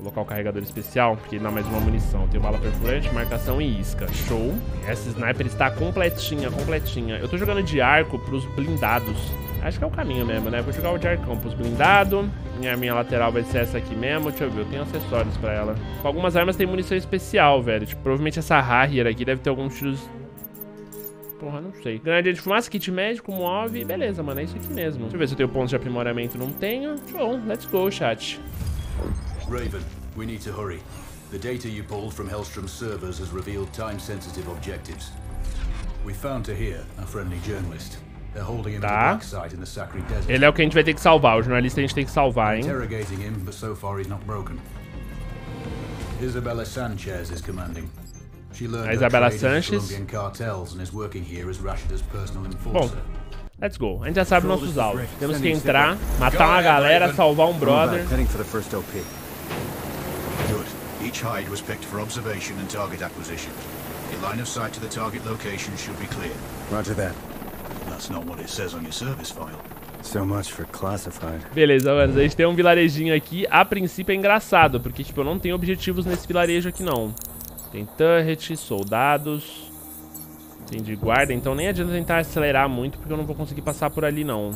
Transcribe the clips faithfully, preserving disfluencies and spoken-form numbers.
Colocar o carregador especial, porque ele dá mais uma munição. Tem bala perfurante, marcação e isca. Show. Essa sniper está completinha, completinha. Eu tô jogando de arco pros blindados. Acho que é o caminho mesmo, né? Vou jogar o de arcão pros blindados. Minha arminha lateral vai ser essa aqui mesmo. Deixa eu ver, eu tenho acessórios pra ela. Com algumas armas tem munição especial, velho. Tipo, provavelmente essa Harrier aqui deve ter alguns tiros... Porra, não sei. Granada de fumaça, kit médico, move. Beleza, mano, é isso aqui mesmo. Deixa eu ver se eu tenho pontos de aprimoramento. Não tenho. Show, let's go, chat. Raven, we need to hurry. The data you pulled from Hellstrom's servers has revealed time-sensitive objectives. We found Tahir, a friendly journalist. They're holding him at the black site in the Sacred Desert. Ele é o que a gente vai ter que salvar. O jornalista a gente tem que salvar, hein? Interrogating him, but so far he's not broken. Isabella Sanchez is commanding. She learned a Isabella Sanchez. Cartels and is working here as Rashida's personal Bom, enforcer. let's go. A gente já sabe nossos alvos. Temos que entrar, matar uma galera, salvar um brother. Heading for the first O P. Good. Each hide was picked for observation and target acquisition. Your line of sight to the target location should be clear. Roger that. That's not what it says on your service file. So much for classified. Beleza, mano. A gente tem um vilarejinho aqui. A princípio é engraçado, porque, tipo, eu não tenho objetivos nesse vilarejo aqui, não. Tem turret, soldados. Tem de guarda, então nem adianta tentar acelerar muito, porque eu não vou conseguir passar por ali, não.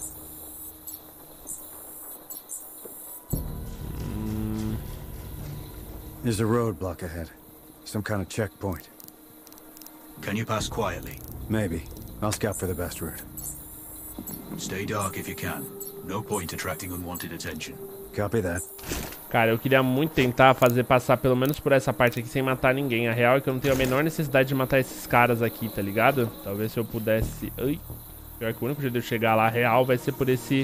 Hum... There's a roadblock ahead. Some kind of checkpoint. Can you pass quietly? Maybe. I'll scout for the best route. Stay dark if you can. No point attracting unwanted attention. Copy that. Cara, eu queria muito tentar fazer passar pelo menos por essa parte aqui sem matar ninguém. A real é que eu não tenho a menor necessidade de matar esses caras aqui, tá ligado? Talvez se eu pudesse... Ai. Pior que o único jeito de eu chegar lá real vai ser por esse...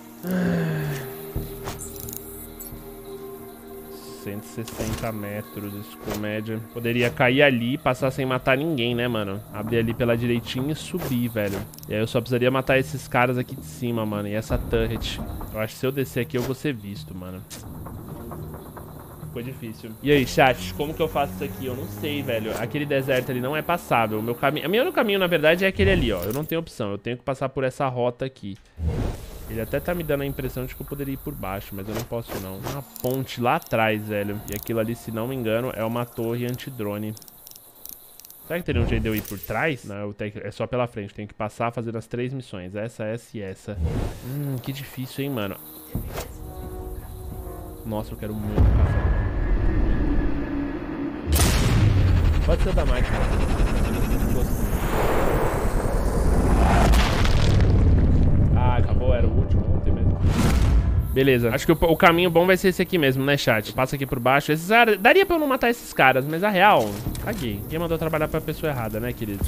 cento e sessenta metros, isso com média. Poderia cair ali e passar sem matar ninguém, né, mano? Abrir ali pela direitinha e subir, velho. E aí eu só precisaria matar esses caras aqui de cima, mano. E essa turret. Eu acho que se eu descer aqui eu vou ser visto, mano. Ficou difícil. E aí, chat, como que eu faço isso aqui? Eu não sei, velho. Aquele deserto ali não é passável. O meu caminho... O meu caminho, na verdade, é aquele ali, ó. Eu não tenho opção. Eu tenho que passar por essa rota aqui. Ele até tá me dando a impressão de que eu poderia ir por baixo, mas eu não posso não. Uma ponte lá atrás, velho. E aquilo ali, se não me engano, é uma torre antidrone. Será que teria um jeito de eu ir por trás? Não, eu tenho que... é só pela frente. Tenho que passar fazendo as três missões. Essa, essa e essa. Hum, que difícil, hein, mano. Nossa, eu quero muito passar. Pode ser o da máquina. Ah, acabou, era o último, não tem mesmo. Beleza, acho que o, o caminho bom vai ser esse aqui mesmo, né, chat? Passa aqui por baixo. Esses, ah, daria pra eu não matar esses caras, mas a real, caguei. Quem mandou trabalhar pra pessoa errada, né, querido?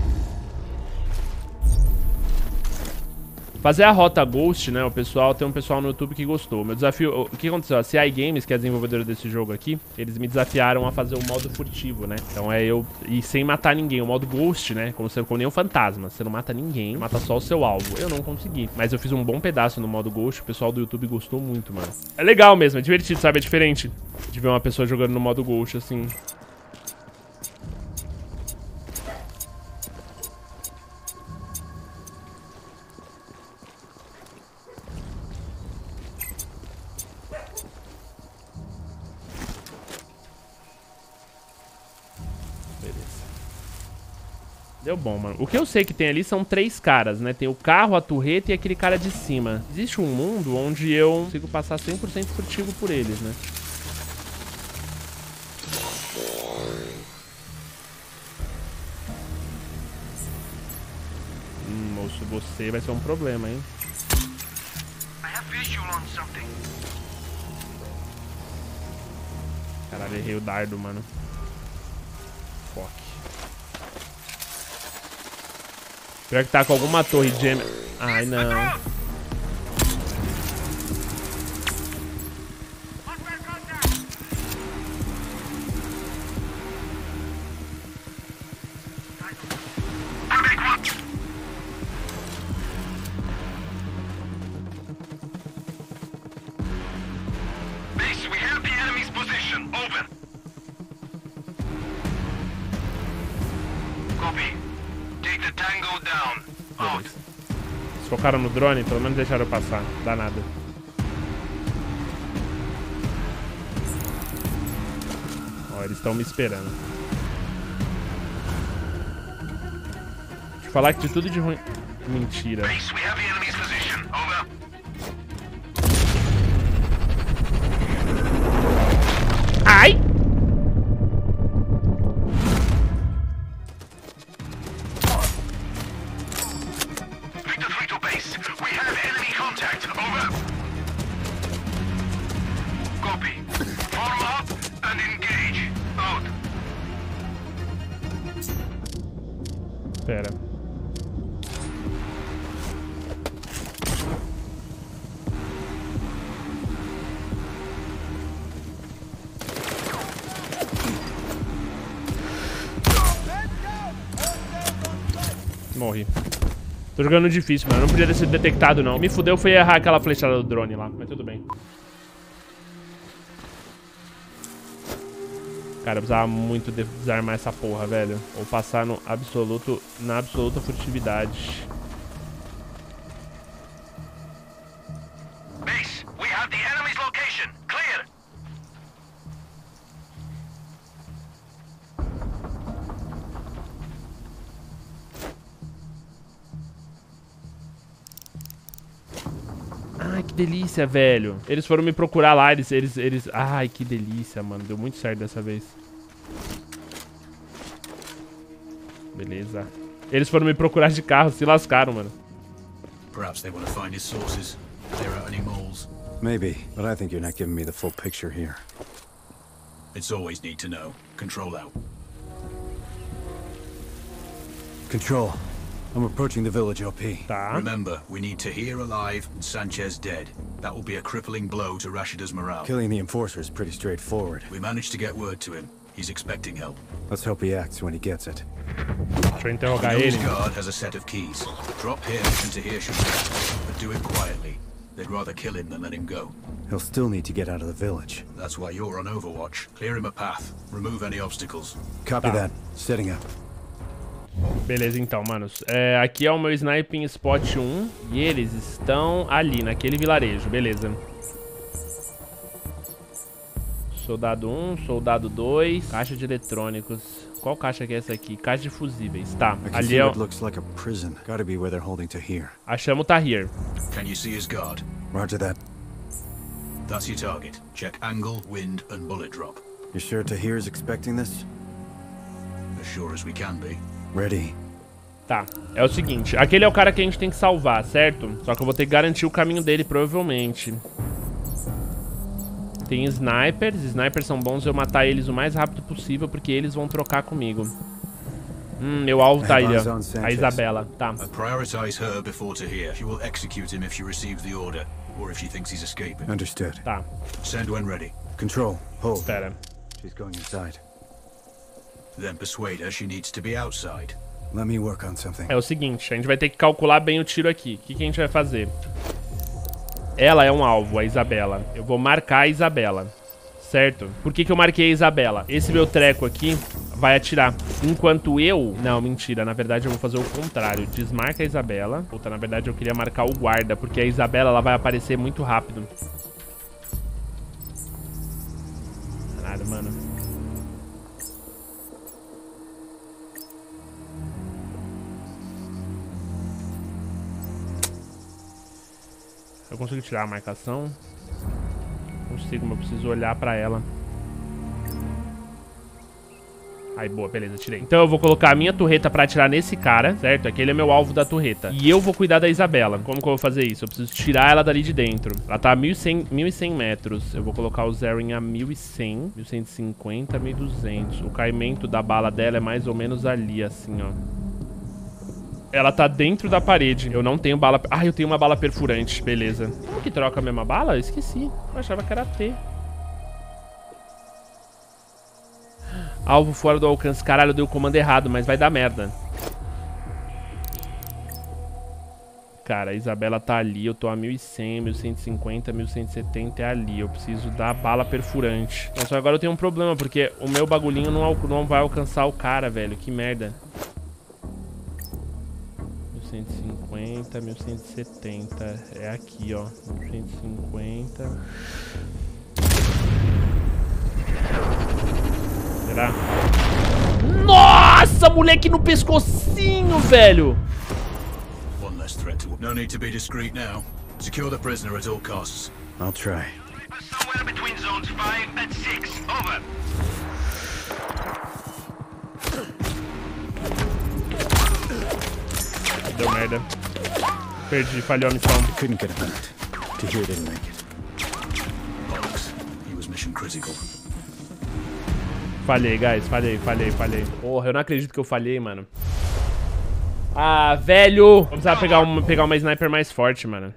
Fazer a rota Ghost, né, o pessoal, tem um pessoal no YouTube que gostou. Meu desafio, o que aconteceu? A C I Games, que é a desenvolvedora desse jogo aqui, eles me desafiaram a fazer o modo furtivo, né? Então é eu, e sem matar ninguém, o modo Ghost, né? Como se como nem um fantasma, você não mata ninguém, mata só o seu alvo. Eu não consegui, mas eu fiz um bom pedaço no modo Ghost, o pessoal do YouTube gostou muito, mano. É legal mesmo, é divertido, sabe? É diferente de ver uma pessoa jogando no modo Ghost, assim... Deu bom, mano. O que eu sei que tem ali são três caras, né? Tem o carro, a turreta e aquele cara de cima. Existe um mundo onde eu consigo passar cem por cento furtivo por eles, né? Hum, moço, você vai ser um problema, hein? Caralho, errei o dardo, mano. Foque. Pior que tá com alguma torre gêmea. Ai, não. Se focaram no drone, pelo menos deixaram eu passar. Dá nada. Ó, eles estão me esperando. Deixa eu falar que de tudo de ruim... Mentira. Ai! Pera. Morri. Tô jogando difícil, mano. Não podia ter sido detectado, não. Me fudeu foi errar aquela flechada do drone lá. Mas tudo bem. Cara, eu precisava muito desarmar essa porra, velho. Ou passar no absoluto, na absoluta furtividade. Base, we have the enemy's location. Clear. Ai, que delícia, velho. Eles foram me procurar lá, eles, eles, eles... Ai, que delícia, mano. Deu muito certo dessa vez. Beleza. Eles foram me procurar de carro, se lascaram, mano. Perhaps they want to find his sources, clear out any moles. Maybe, but I think you're not giving me the full picture here. It's always need to know. Control out. Control. I'm approaching the village, O P. Tá. Remember, we need Tahir alive and Sanchez dead. That will be a crippling blow to Rashida's morale. Killing the enforcer is pretty straightforward. We managed to get word to him. He's expecting help. Let's hope he acts when he gets it. Deixa eu interrogar His ele. guard has a set of keys. Drop him and Tahir should go. But do it quietly. They'd rather kill him than let him go. He'll still need to get out of the village. That's why you're on Overwatch. Clear him a path. Remove any obstacles. Copy Tá. that. Setting up. Beleza, então, manos. É, aqui é o meu Sniping Spot um. E eles estão ali, naquele vilarejo. Beleza. Soldado um, soldado dois. Caixa de eletrônicos. Qual caixa que é essa aqui? Caixa de fusíveis. Tá, I can ali see é o... what looks like a prison. Gotta be where they're holding Tahir. Achamos o Tahir. Can you see his guard? Roger that. That's your target. Check angle, wind, and bullet drop. You sure Tahir's expecting this? As sure as we can be. Ready. Tá, é o seguinte. Aquele é o cara que a gente tem que salvar, certo? Só que eu vou ter que garantir o caminho dele, provavelmente. Tem snipers. Snipers são bons eu matar eles o mais rápido possível, porque eles vão trocar comigo. Hum, meu alvo tá aí, ó. A Isabela, tá. I prioritize her before Tahir. She will execute him if she receives the order, or if she thinks he's escaping. Understood. Tá, Send when ready. Control. Hold. pera. She's going inside. Then persuade her she needs to be outside. Let me work on something. É o seguinte, a gente vai ter que calcular bem o tiro aqui. O que, que a gente vai fazer? Ela é um alvo, a Isabela. Eu vou marcar a Isabela, certo? Por que que eu marquei a Isabela? Esse meu treco aqui vai atirar. Enquanto eu... Não, mentira. Na verdade, eu vou fazer o contrário. Desmarca a Isabela. Puta, na verdade, eu queria marcar o guarda, porque a Isabela ela vai aparecer muito rápido. Caralho, mano. Eu consigo tirar a marcação? Consigo, mas eu preciso olhar pra ela. Aí, boa, beleza, tirei. Então eu vou colocar a minha torreta pra atirar nesse cara, certo? Aquele é meu alvo da torreta. E eu vou cuidar da Isabela. Como que eu vou fazer isso? Eu preciso tirar ela dali de dentro. Ela tá a mil e cem metros. Eu vou colocar o Zerring a mil e cem, mil cento e cinquenta, mil e duzentos. O caimento da bala dela é mais ou menos ali, assim, ó. Ela tá dentro da parede. Eu não tenho bala... Ah, eu tenho uma bala perfurante. Beleza. Como que troca a mesma bala? Eu esqueci. Eu achava que era T. Alvo fora do alcance. Caralho, eu dei o comando errado, mas vai dar merda. Cara, a Isabela tá ali. Eu tô a mil e cem, mil cento e cinquenta, mil cento e setenta. É ali. Eu preciso da bala perfurante. Então, só agora eu tenho um problema, porque o meu bagulhinho não, não vai alcançar o cara, velho. Que merda. mil cento e cinquenta, mil cento e setenta. É aqui, ó. mil cento e cinquenta. Nossa, moleque no pescocinho, velho. One less threat to... No need to be discreet now. Secure the prisoner at all costs. I'll try. Somewhere between zones five and six. Over. Deu merda. Perdi, falhou a missão. I couldn't get a minute to hear it didn't make it. Bollocks. He was mission critical. Falhei, guys. Falhei, falhei, falhei. Porra, eu não acredito que eu falhei, mano. Ah, velho. Vamos precisar pegar uma, pegar uma sniper mais forte, mano.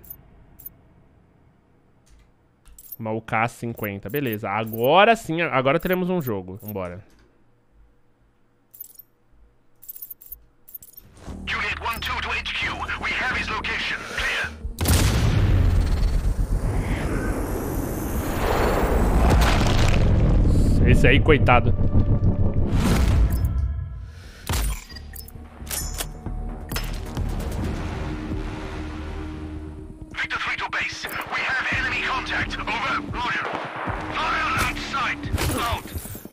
Uma U K cinquenta. Beleza. Agora sim, agora teremos um jogo. Vambora. Juliet one two to H Q. We have his location. Clear. Esse aí, coitado. Victor three to base. We have enemy contact. Over. Roger. Fire outside. Out.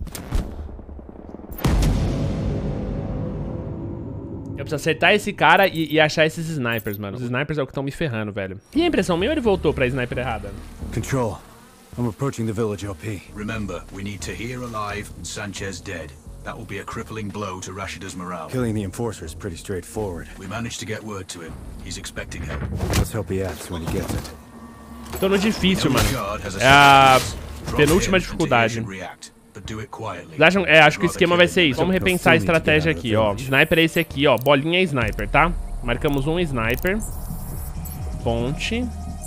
Eu preciso acertar esse cara e, e achar esses snipers, mano. Os snipers é o que estão me ferrando, velho. E a impressão minha ou ele voltou pra sniper errada? Control. I'm approaching the village O P. Remember, we need Tahir alive and Sanchez dead. That will be a crippling blow to Rashida's morale. Killing the enforcer is pretty straightforward. We managed to get word to him. He's expecting help. Let's hope he acts when he gets it. Tô no difícil, mano. Guard has a É a Drop penúltima in and dificuldade. Tahir should react, but do it quietly. Vocês acham, é, acho que o esquema vai ser isso. Vamos Rather repensar a kill them. estratégia aqui, ó. Sniper é esse aqui, ó. Bolinha é sniper, tá? Marcamos um sniper. Ponte.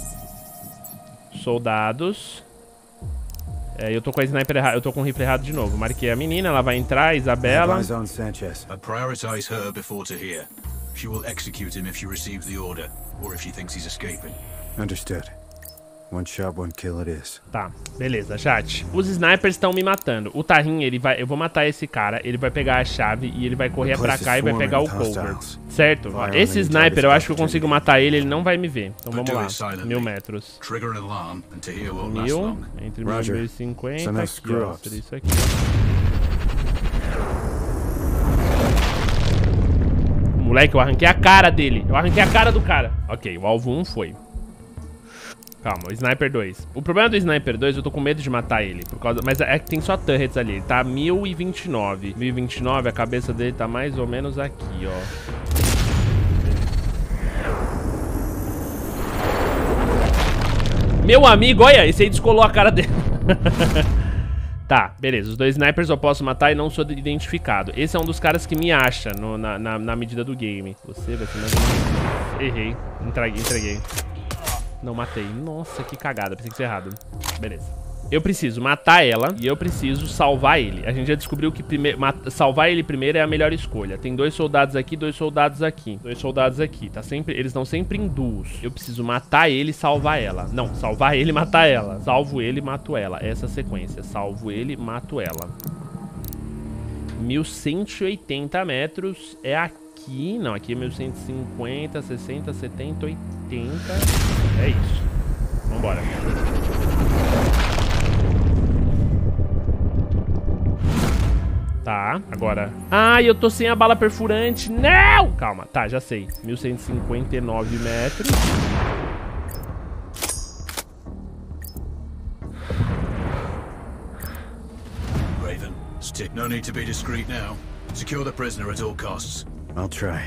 Soldados. É, eu tô com a sniper errada, eu tô com o rifle errado de novo. Marquei a menina, ela vai entrar, Isabela. Eyes on Sanchez. I prioritize her before Tahir. She will execute him if she receives the order, or if she thinks he's escaping. Understood. One shot, one kill it is. Tá, beleza, chat. Os snipers estão me matando. O Tahir, ele vai... Eu vou matar esse cara, ele vai pegar a chave e ele vai correr pra cá e vai pegar o cover. Certo? Esse sniper, eu acho que eu consigo matar ele, ele não vai me ver. Então vamos lá. Mil metros. Trigger an alarm and Tahir won't last Mil. long. Entre mil Roger. e cinquenta. Send those Aqui, ó. screw-ups. Seria isso aqui. Moleque, eu arranquei a cara dele. Eu arranquei a cara do cara. Ok, o alvo um foi. Calma, o Sniper dois. O problema do Sniper dois, eu tô com medo de matar ele. Por causa... Mas é que tem só turrets ali. Ele tá mil e vinte e nove. mil e vinte e nove, a cabeça dele tá mais ou menos aqui, ó. Meu amigo, olha, esse aí descolou a cara dele. Tá, beleza. Os dois snipers eu posso matar e não sou identificado. Esse é um dos caras que me acha no, na, na, na medida do game. Você vai ser mais... Errei. Entreguei, entreguei. Não matei. Nossa, que cagada. Pensei que isso é errado. Beleza. Eu preciso matar ela e eu preciso salvar ele. A gente já descobriu que prime... salvar ele primeiro é a melhor escolha. Tem dois soldados aqui, dois soldados aqui. Dois soldados aqui. Tá sempre... Eles estão sempre em duos. Eu preciso matar ele e salvar ela. Não, salvar ele e matar ela. Salvo ele e mato ela. Essa sequência. Salvo ele e mato ela. mil cento e oitenta metros é aqui. Não, aqui é mil cento e cinquenta, sessenta, setenta, oitenta. É isso. Vambora. Tá, agora... Ah, eu tô sem a bala perfurante. Não! Calma, tá, já sei. mil cento e cinquenta e nove metros. Raven, stick. No need to be discreet now. Secure the prisoner at all costs. I'll try.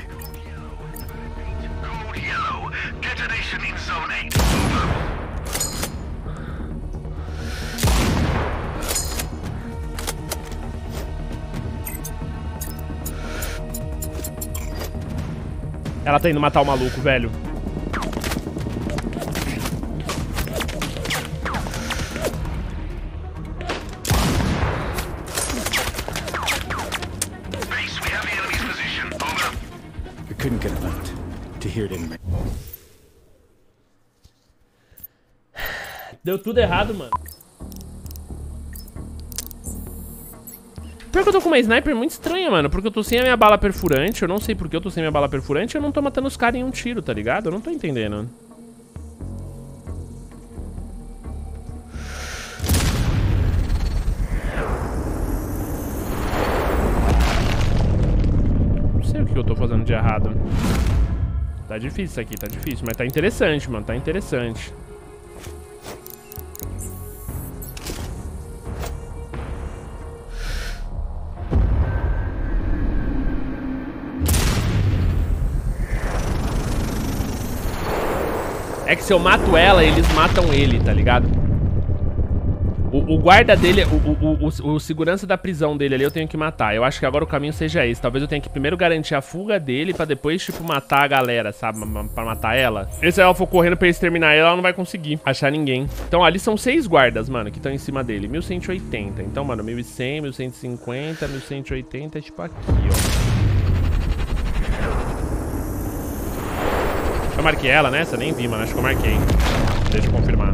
Code yellow. Detonation in zone eight. Over. Ela tá indo matar o maluco, velho. Base, we have the enemy's position. Over. We couldn't get a minute to hear it didn't make. Deu tudo errado, mano. Pior que eu tô com uma sniper muito estranha, mano. Porque eu tô sem a minha bala perfurante. Eu não sei por que eu tô sem a minha bala perfurante. Eu não tô matando os caras em um tiro, tá ligado? Eu não tô entendendo. que eu tô fazendo de errado. Tá difícil isso aqui, tá difícil. Mas tá interessante, mano. Tá interessante. É que se eu mato ela, eles matam ele, tá ligado? O, o guarda dele, o, o, o, o segurança da prisão dele ali eu tenho que matar. Eu acho que agora o caminho seja esse. Talvez eu tenha que primeiro garantir a fuga dele pra depois, tipo, matar a galera, sabe? Pra matar ela. Esse ela for correndo pra exterminar ela, ela não vai conseguir achar ninguém. Então ali são seis guardas, mano, que estão em cima dele. mil cento e oitenta. Então, mano, mil e cem, mil cento e cinquenta, mil cento e oitenta é tipo aqui, ó. Eu marquei ela nessa? Nem vi, mano. Acho que eu marquei. Deixa eu confirmar.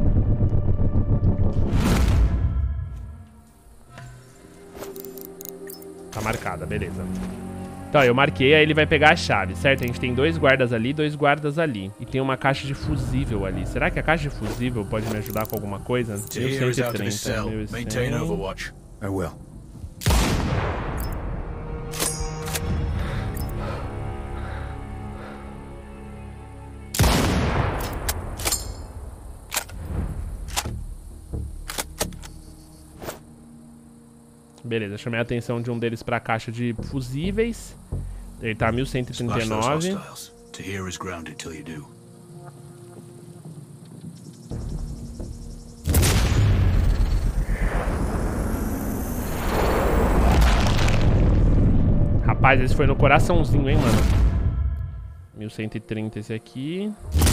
Tá marcada, beleza. Então, eu marquei, aí ele vai pegar a chave, certo? A gente tem dois guardas ali, dois guardas ali. E tem uma caixa de fusível ali. Será que a caixa de fusível pode me ajudar com alguma coisa? mil cento e trinta, mil e cem. Maintain Overwatch. I will. Beleza, chamei a atenção de um deles pra caixa de fusíveis. Ele tá mil cento e trinta e nove. Rapaz, esse foi no coraçãozinho, hein, mano. mil cento e trinta esse aqui.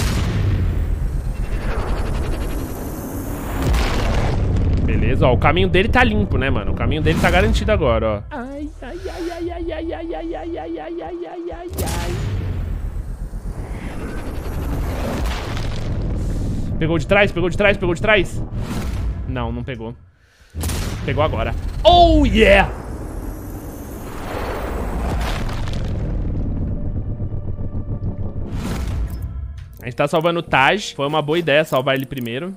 Beleza, ó, o caminho dele tá limpo, né, mano? O caminho dele tá garantido agora, ó. Ai, ai, ai, ai, ai, ai, ai, ai, ai, ai, ai, ai, ai, ai, ai. Pegou de trás, pegou de trás, pegou de trás? Não, não pegou. Pegou agora. Oh, yeah! A gente tá salvando o Taj. Foi uma boa ideia salvar ele primeiro.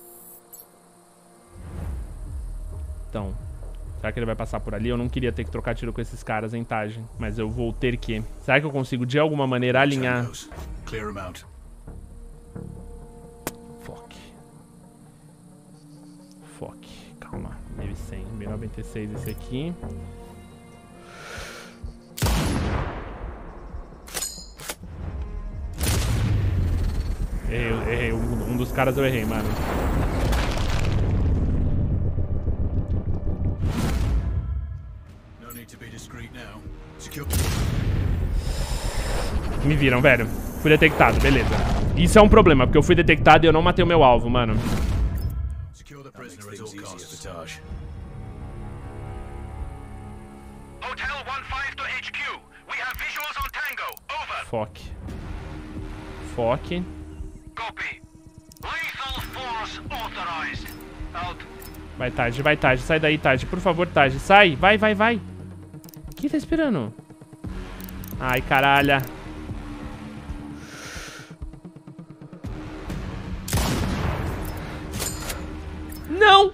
Então, será que ele vai passar por ali? Eu não queria ter que trocar tiro com esses caras em Taj, mas eu vou ter que. Será que eu consigo de alguma maneira alinhar? Fuck. Fuck. Calma. mil e cem, mil e noventa e seis esse aqui. Errei, errei. Um, um dos caras eu errei, mano. Me viram, velho. Fui detectado, beleza. Isso é um problema, porque eu fui detectado e eu não matei o meu alvo, mano. Foque. Foque. Vai, Taj, vai, Taj. Sai daí, Taj. Por favor, Taj. Sai. Vai, vai, vai. Quem tá esperando? Ai, caralho. Não!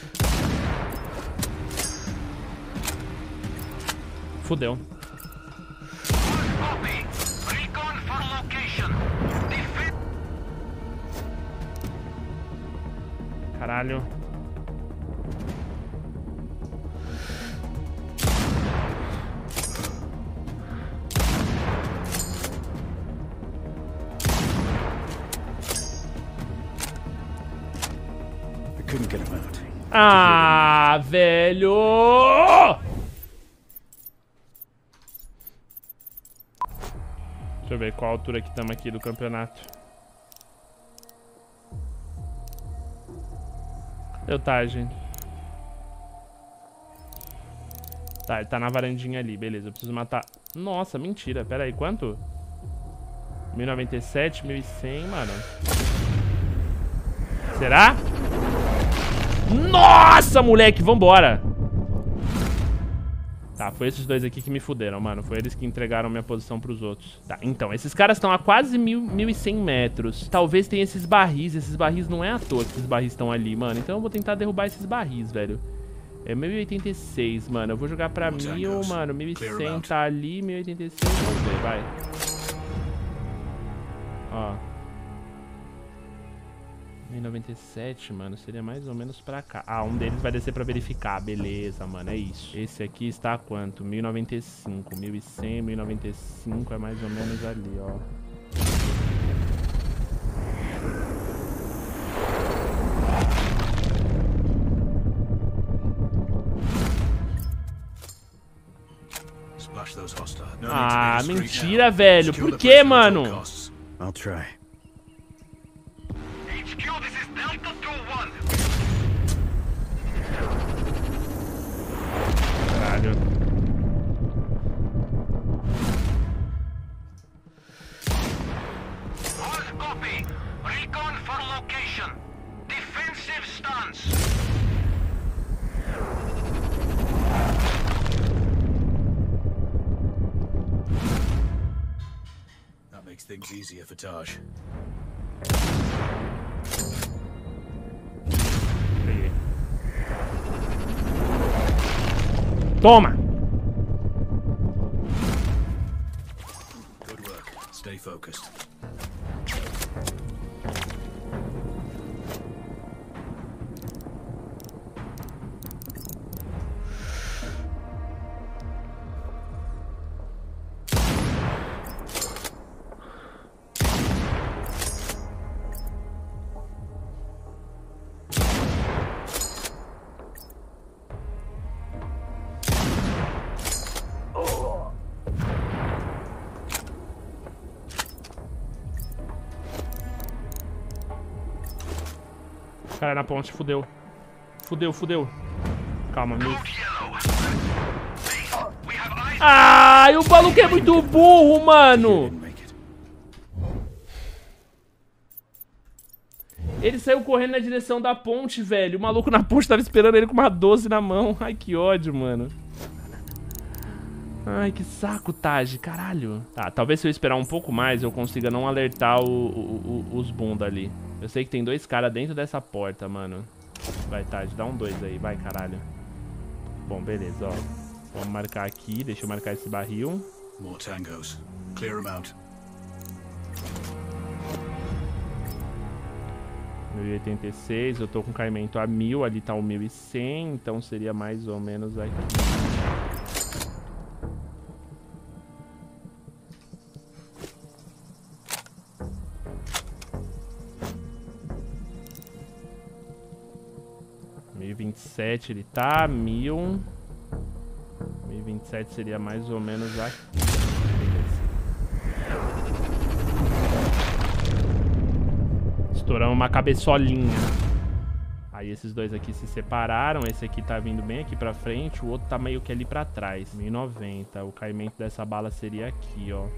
Fudeu. Caralho. Ah, velho! Deixa eu ver qual altura que estamos aqui do campeonato. Cadê o Taj? Tá, ele tá na varandinha ali, beleza. Eu preciso matar... Nossa, mentira. Pera aí, quanto? mil e noventa e sete, mil e cem, mano. Será? Nossa, moleque, vambora. Tá, foi esses dois aqui que me fuderam, mano. Foi eles que entregaram minha posição pros outros. Tá, então, esses caras estão a quase mil, mil e cem metros. Talvez tenha esses barris. Esses barris não é à toa que esses barris estão ali, mano. Então eu vou tentar derrubar esses barris, velho. É mil e oitenta e seis, mano. Eu vou jogar pra mil, mano. mil e cem tá ali, mil e oitenta e seis. Vamos ver, vai. Ó. mil e noventa e sete, mano. Seria mais ou menos pra cá. Ah, um deles vai descer pra verificar. Beleza, mano. É isso. Esse aqui está a quanto? mil e noventa e cinco. mil e cem, mil e noventa e cinco é mais ou menos ali, ó. Ah, mentira, velho. Por que, mano? I'll try. H Q, this is Delta two one. Caralho. Hard copy. Recon for location. Defensive stance. Makes things easier for Taj. Peguei. Toma! Good work. Stay focused. Cara, na ponte, fudeu. Fudeu, fudeu. Calma, meu. Ai, o maluco é muito burro, mano. Ele saiu correndo na direção da ponte, velho. O maluco na ponte tava esperando ele com uma doze na mão. Ai, que ódio, mano. Ai, que saco, Taj. Caralho. Tá, talvez se eu esperar um pouco mais eu consiga não alertar o, o, o, os bunda ali. Eu sei que tem dois caras dentro dessa porta, mano. Vai, Taj, dá um dois aí. Vai, caralho. Bom, beleza, ó. Vamos marcar aqui. Deixa eu marcar esse barril. More tangos. Clear them out. mil e oitenta e seis. Eu tô com caimento a mil. Ali tá o mil e cem. Então seria mais ou menos aqui. mil e vinte e sete ele tá, mil. mil e vinte e sete seria mais ou menos aqui. Beleza. Estouramos uma cabeçolinha. Aí esses dois aqui se separaram. Esse aqui tá vindo bem aqui pra frente. O outro tá meio que ali pra trás. mil e noventa. O caimento dessa bala seria aqui, ó.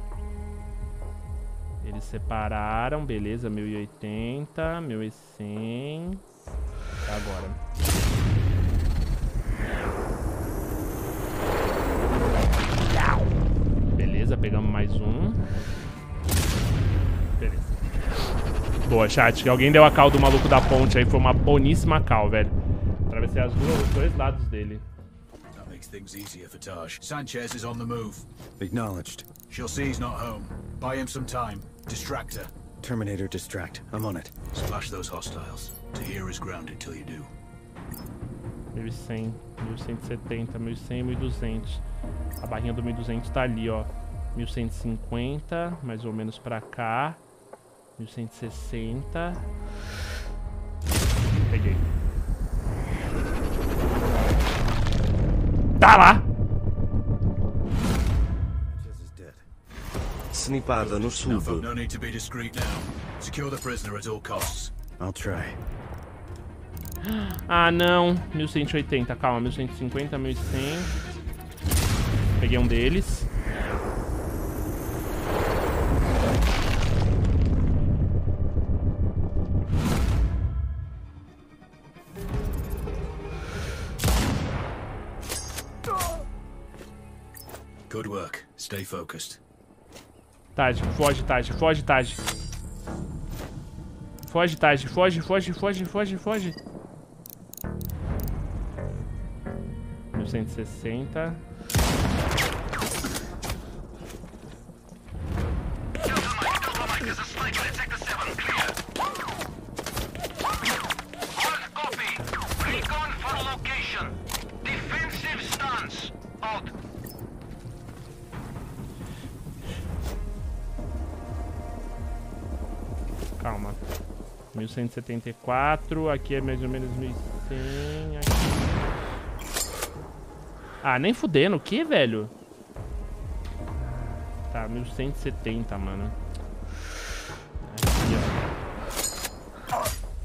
Eles separaram. Beleza, mil e oitenta. mil e cem. Agora. Beleza, pegamos mais um. Beleza. Boa, chat. Que alguém deu a cal do maluco da ponte aí. Foi uma boníssima cal, velho. Atravessei as duas, os dois lados dele. That makes things easier for Taj. Sanchez is on the move. Acknowledged. She'll see he's not home. Buy him some time. Distract her. Terminator distract. I'm on it. Splash those hostiles. Tahir is grounded till you do. mil e cem, mil cento e setenta, mil e cem, mil e duzentos. A barrinha do mil e duzentos tá ali, ó. mil cento e cinquenta, mais ou menos pra cá. mil cento e sessenta. Peguei. Tá lá! Snipada no No, sul. folk, no need to be discreet now. Secure the prisoner at all costs. I'll try. Ah, não. mil cento e oitenta, calma. mil cento e cinquenta, mil e cem. Peguei um deles. Good work. Stay focused. Taj, foge, Taj, foge, Taj. Foge, Taj, foge, foge, foge, foge, foge. mil cento e sessenta. There's a sniper at Sector seven, clear. Hard copy. Recon for location. Defensive stance. Out. Calma. mil cento e setenta e quatro. Aqui é mais ou menos mil e cem. Aqui. Ah, nem fudendo. O que, velho? Tá, mil cento e setenta, mano. Aqui, ó.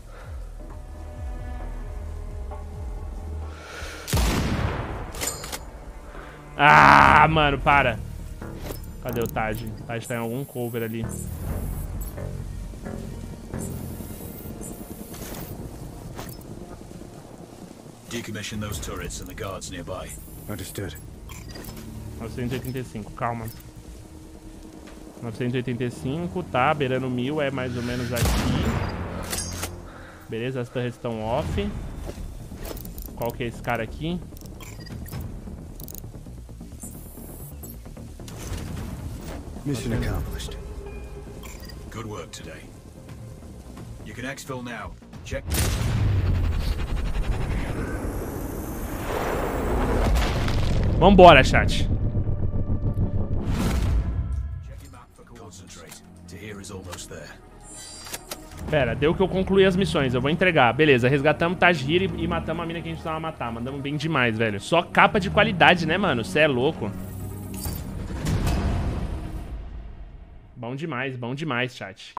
Ah, mano, para. Cadê o Taj? O Taj tá em algum cover ali. Decommission those turrets and the guards nearby. Understood. novecentos e oitenta e cinco, calma. novecentos e oitenta e cinco, tá, beirando mil, é mais ou menos aqui. Beleza, as torres estão off. Qual que é esse cara aqui? Mission accomplished. Good work today. You can exfil now. Check. Vambora, chat. Check your map for concentrate. Tahir is almost there. Pera, deu que eu concluí as missões, eu vou entregar. Beleza, resgatamos Tajir e, e matamos a mina que a gente precisava matar. Mandamos bem demais, velho. Só capa de qualidade, né, mano? Cê é louco. Bom demais, bom demais, chat.